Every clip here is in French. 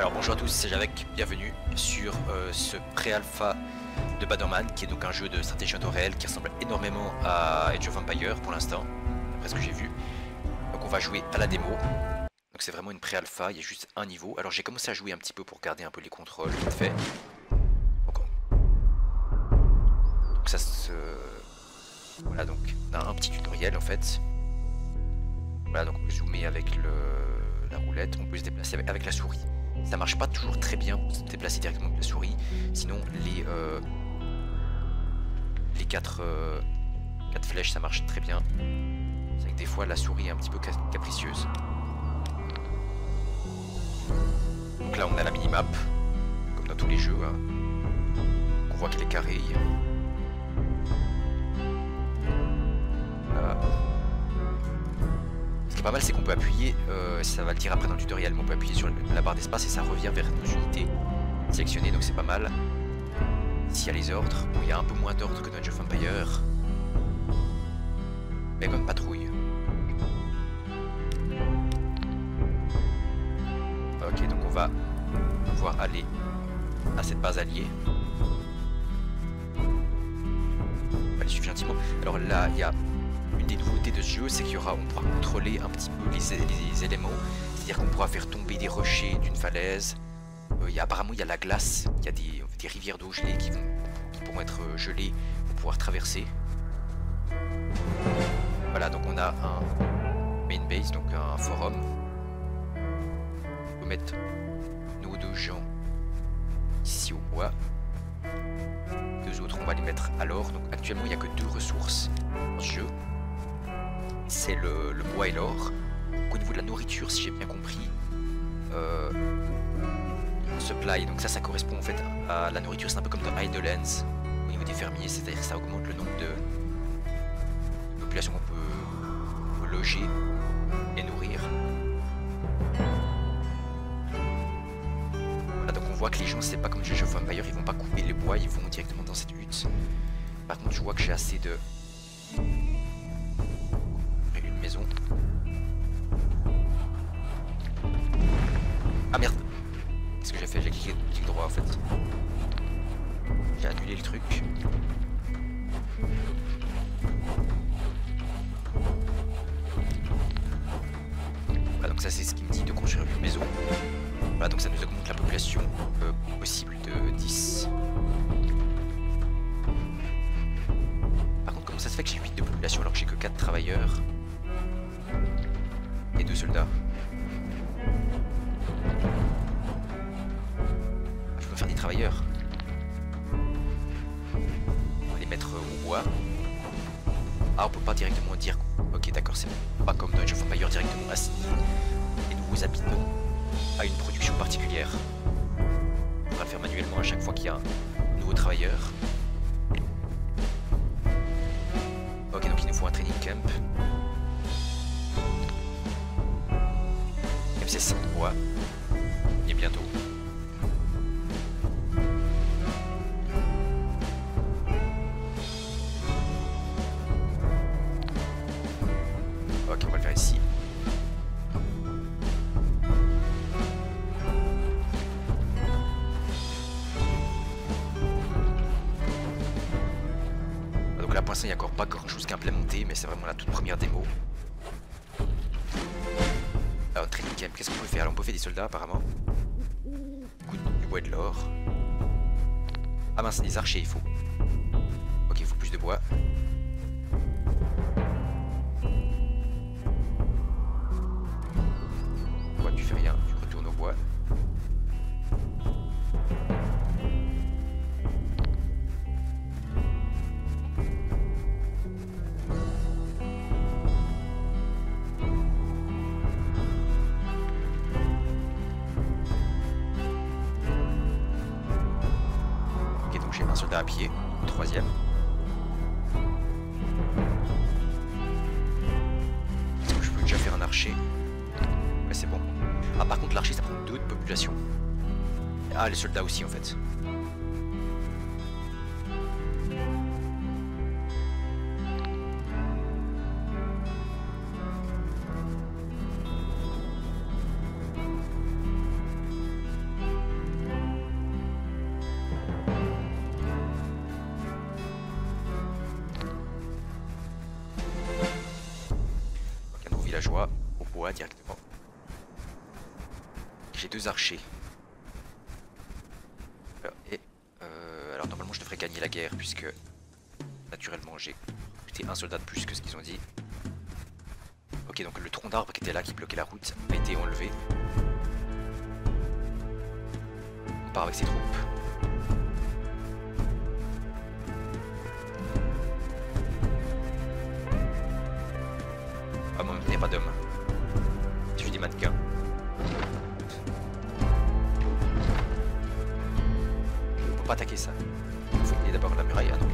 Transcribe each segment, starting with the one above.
Alors bonjour à tous, c'est Javek, bienvenue sur ce pré-alpha de Battleman, qui est donc un jeu de stratégie en temps réel qui ressemble énormément à Age of Empires pour l'instant, d'après ce que j'ai vu. Donc on va jouer à la démo, donc c'est vraiment une pré-alpha, il y a juste un niveau. Alors j'ai commencé à jouer un petit peu pour garder un peu les contrôles, vite fait. Donc ça se... Voilà, donc on a un petit tutoriel en fait. Voilà, donc on peut zoomer avec la roulette, on peut se déplacer avec la souris. Ça marche pas toujours très bien pour se déplacer directement avec la souris, sinon les 4 flèches ça marche très bien. C'est vrai que des fois la souris est un petit peu capricieuse. Donc là on a la minimap, comme dans tous les jeux, hein. On voit qu'elle est carrée. Voilà. Ce qui est pas mal, c'est qu'on peut appuyer, ça va le dire après dans le tutoriel, mais on peut appuyer sur la barre d'espace et ça revient vers nos unités sélectionnées, donc c'est pas mal. Ici il y a les ordres, bon il y a un peu moins d'ordres que dans Age of Empires, mais comme patrouille. Ok, donc on va pouvoir aller à cette base alliée. On va aller suivre gentiment. Alors là il y a une des nouveautés de ce jeu, c'est qu'on pourra contrôler un petit peu les éléments, c'est-à-dire qu'on pourra faire tomber des rochers d'une falaise. Apparemment il y a la glace, il y a des rivières d'eau gelée qui pourront être gelées pour pouvoir traverser. Voilà, donc on a un main base, donc un forum. On peut mettre nos deux gens ici au bois. Deux autres on va les mettre à l'or. Donc actuellement il n'y a que deux ressources dans ce jeu. C'est le bois et l'or. Au niveau de la nourriture, si j'ai bien compris, supply, donc ça correspond en fait à la nourriture, c'est un peu comme dans Idlelands au niveau des fermiers, c'est-à-dire que ça augmente le nombre de populations qu'on peut loger et nourrir. Voilà, donc on voit que les gens, c'est pas comme Age of Empires, ils vont pas couper les bois, ils vont directement dans cette hutte. Par contre, je vois que j'ai assez de... une maison. Ah merde! Qu'est-ce que j'ai fait? J'ai cliqué droit en fait. J'ai annulé le truc. Voilà, donc ça c'est ce qui me dit de construire une maison. Voilà, donc ça nous augmente la population possible de 10. Par contre, comment ça se fait que j'ai 8 de population alors que j'ai que 4 travailleurs et 2 soldats? Je peux faire des travailleurs. On va les mettre au bois. Ah, on peut pas directement dire... Ok, d'accord, c'est pas comme dans Age of Empires directement assigner les nouveaux habitants à une production particulière. On va le faire manuellement à chaque fois qu'il y a un nouveau travailleur. Ok, donc il nous faut un training camp. C'est 5 bois. Et bientôt. Ok, on va le faire ici. Donc là pour l'instant il n'y a encore pas grand chose qu'à implémenter, mais c'est vraiment la toute première démo. Alors training camp, qu'est-ce qu'on peut faire? Alors on peut faire des soldats apparemment. Du bois et de l'or. Ah mince, des archers il faut. Ok, il faut plus de bois. Bois, tu fais rien, tu retournes au bois. Un soldat à pied, troisième. Est-ce que je peux déjà faire un archer? Ouais, c'est bon. Ah, par contre, l'archer ça prend 2 de population. Ah, les soldats aussi en fait. villageois au bois directement. J'ai 2 archers. Alors normalement je devrais gagner la guerre puisque naturellement j'ai recruté un soldat de plus que ce qu'ils ont dit. Ok, donc le tronc d'arbre qui était là, qui bloquait la route, a été enlevé. On part avec ses troupes. Ah moi, il n'y a pas d'homme. Il suffit des mannequins. On peut pas attaquer ça. Il faut gagner d'abord la muraille. Ah non.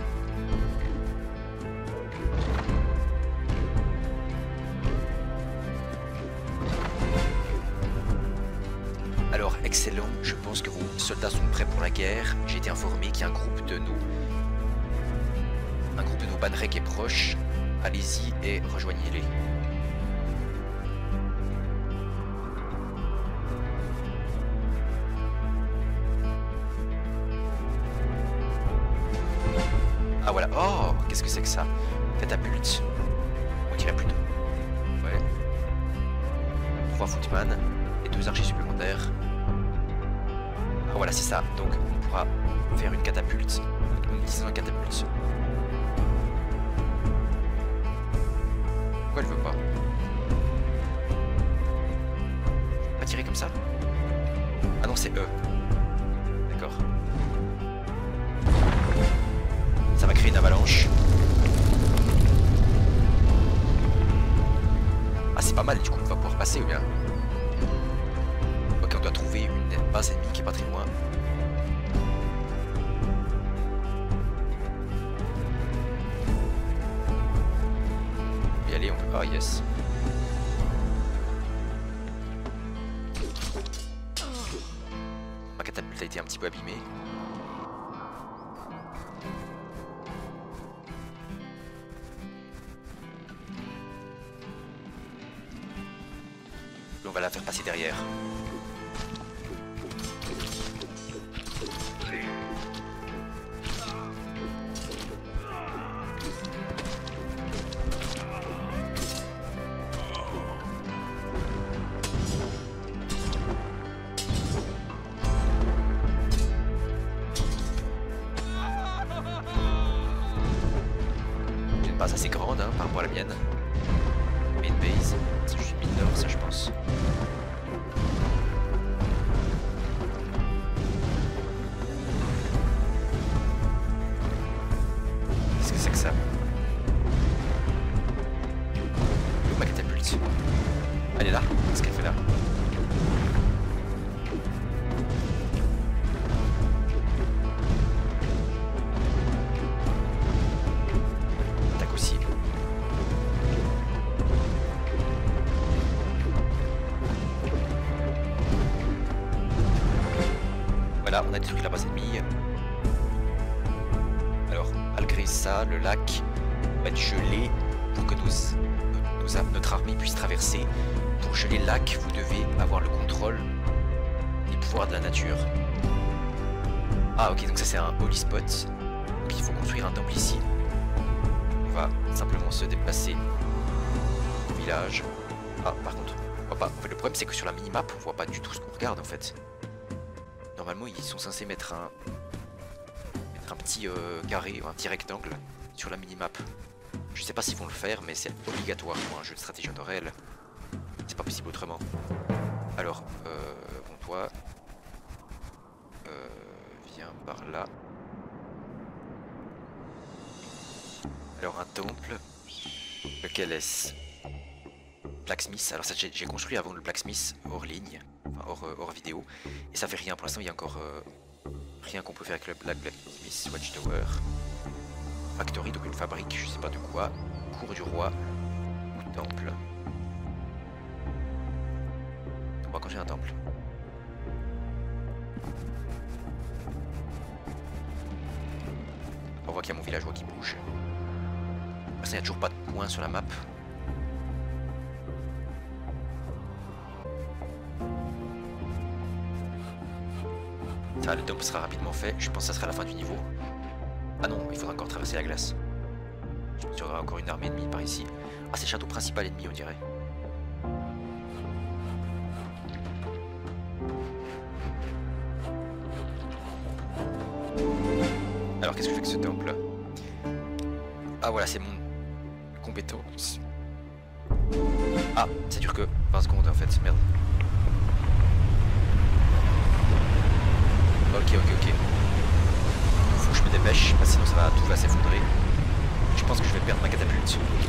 Alors, excellent, je pense que vos soldats sont prêts pour la guerre. J'ai été informé qu'il y a un groupe de nos bannerets qui est proche. Allez-y et rejoignez-les. Ah voilà, oh, qu'est-ce que c'est que ça? Catapulte. On dirait plutôt. Ouais. 3 footman et 2 archers supplémentaires. Ah voilà, c'est ça. Donc on pourra faire une catapulte. Nous utilisons une catapulte. Pourquoi elle veut pas? Pas tirer comme ça? Ah non, c'est eux. D'accord. Ça va créer une avalanche. Ah, c'est pas mal, du coup on va pouvoir passer ou bien? Ok, on doit trouver une base ennemie qui est pas très loin. Y aller, on peut. Ah yes. Ma catapulte a été un petit peu abîmée. On va la faire passer derrière. J'ai une base assez grande hein, par rapport à la mienne. Main base, c'est juste une mine d'or, ça je pense. Qu'est-ce que c'est que ça? Où ma catapulte? Elle est là? Qu'est-ce qu'elle fait là? Attaque aussi. Voilà, on a détruit la base ennemie. Alors, malgré ça, le lac va être gelé pour que notre armée puisse traverser. Pour geler le lac, vous devez avoir le contrôle des pouvoirs de la nature. Ah ok, donc ça c'est un holy spot. Donc il faut construire un temple ici. On va simplement se déplacer au village. Ah par contre, on voit pas. En fait, le problème c'est que sur la minimap, on voit pas du tout ce qu'on regarde en fait. Normalement ils sont censés mettre un petit carré ou un petit rectangle sur la minimap. Je sais pas s'ils vont le faire, mais c'est obligatoire pour un jeu de stratégie en temps réel. C'est pas possible autrement. Alors, bon toi, viens par là. Alors un temple, lequel est-ce? Blacksmith. Alors ça j'ai construit avant le blacksmith hors ligne, enfin hors vidéo, et ça fait rien. Pour l'instant il y a encore rien qu'on peut faire avec le blacksmith. Watchtower, factory, donc une fabrique, je sais pas de quoi, cour du roi ou temple. On va construire un temple. On voit qu'il y a mon villageois qui bouge. Il n'y a toujours pas de points sur la map. Ça, le temple sera rapidement fait. Je pense que ça sera la fin du niveau. Ah non, il faudra encore traverser la glace. Je pense qu'il y aura encore une armée ennemie par ici. Ah, c'est le château principal ennemi, on dirait. Alors qu'est-ce que je fais avec ce temple? Ah voilà, c'est mon compétence. Ah, ça dure que 20 secondes en fait, merde. Ok. Faut que je me dépêche, parce que sinon tout va s'effondrer. Je pense que je vais perdre ma catapulte.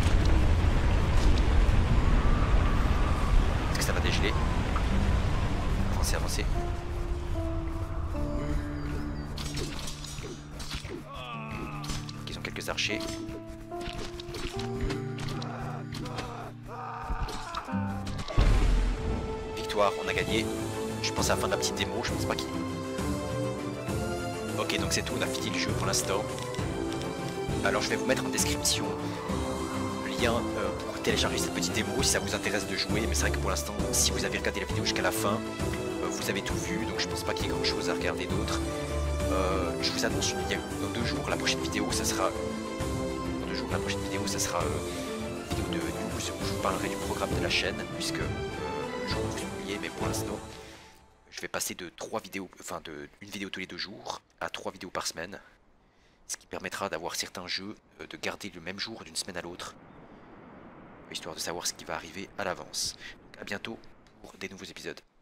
Est-ce que ça va dégeler? Avancez. Ils ont quelques archers. Victoire, on a gagné. Je pense à la fin de la petite démo, je pense pas qu'il... Ok, donc c'est tout, on a fini le jeu pour l'instant. Alors je vais vous mettre en description le lien pour télécharger cette petite démo si ça vous intéresse de jouer. Mais c'est vrai que pour l'instant, si vous avez regardé la vidéo jusqu'à la fin, vous avez tout vu, donc je pense pas qu'il y ait grand chose à regarder d'autre. Je vous annonce dans 2 jours, la prochaine vidéo, ça sera... Dans 2 jours, la prochaine vidéo, ça sera une vidéo de news où je vous parlerai du programme de la chaîne, puisque le jour où vous oubliez, mais pour l'instant, je vais passer de 3 vidéos, enfin de une vidéo tous les 2 jours à 3 vidéos par semaine, ce qui permettra d'avoir certains jeux de garder le même jour d'une semaine à l'autre, histoire de savoir ce qui va arriver à l'avance. A bientôt pour des nouveaux épisodes.